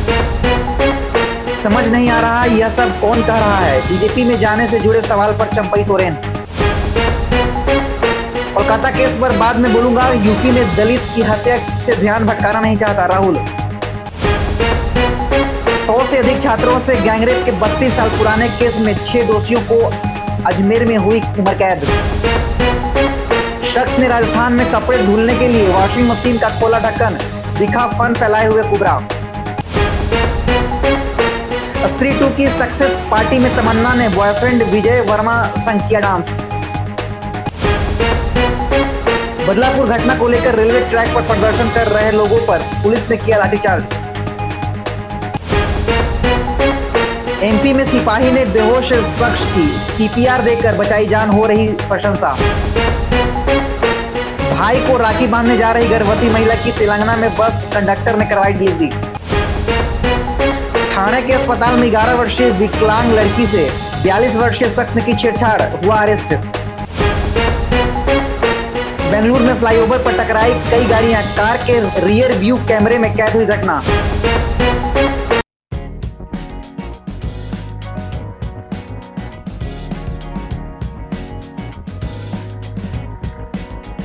समझ नहीं आ रहा यह सब कौन कह रहा है। बीजेपी में जाने से जुड़े सवाल पर चंपई सोरेन। कोलकाता केस पर बाद में बोलूंगा, यूपी में दलित की हत्या से ध्यान भटकाना नहीं चाहता राहुल। 100 से अधिक छात्रों से गैंगरेप के 32 साल पुराने केस में 6 दोषियों को अजमेर में हुई उम्र कैद। शख्स ने राजस्थान में कपड़े धुलने के लिए वॉशिंग मशीन का खोला ढक्कन, दिखा फन फैलाए हुए कुबरा। स्त्री 2 की सक्सेस पार्टी में तमन्ना ने बॉयफ्रेंड विजय वर्मा संग किया डांस। बदलापुर घटना को लेकर रेलवे ट्रैक पर प्रदर्शन कर रहे लोगों पर पुलिस ने किया लाठीचार्ज। एमपी में सिपाही ने बेहोश शख्स की सीपीआर देकर बचाई जान, हो रही प्रशंसा। भाई को राखी बांधने जा रही गर्भवती महिला की तेलंगाना में बस कंडक्टर ने करवाई डिलीवरी। ठाणे के अस्पताल में 11 वर्षीय विकलांग लड़की से 42 वर्षीय शख्स ने की छेड़छाड़, हुआ अरेस्ट। बेंगलुरु में फ्लाईओवर पर टकराई कई गाड़ियां, कार के रियर व्यू कैमरे में कैद हुई घटना।